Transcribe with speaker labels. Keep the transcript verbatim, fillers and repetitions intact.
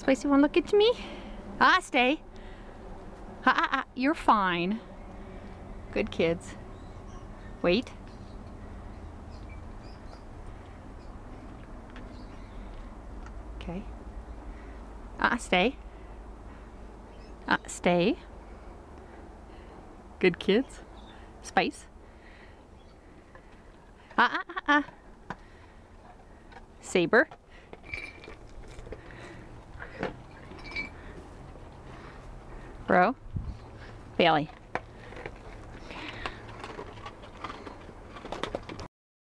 Speaker 1: Spicy, wanna look at me? Ah, stay. Ah, ah, ah, you're fine. Good kids. Wait. Okay. Ah, stay. Ah, stay. Good kids. Spice. Ah, ah, ah, ah. Saber. Bro. Bailey.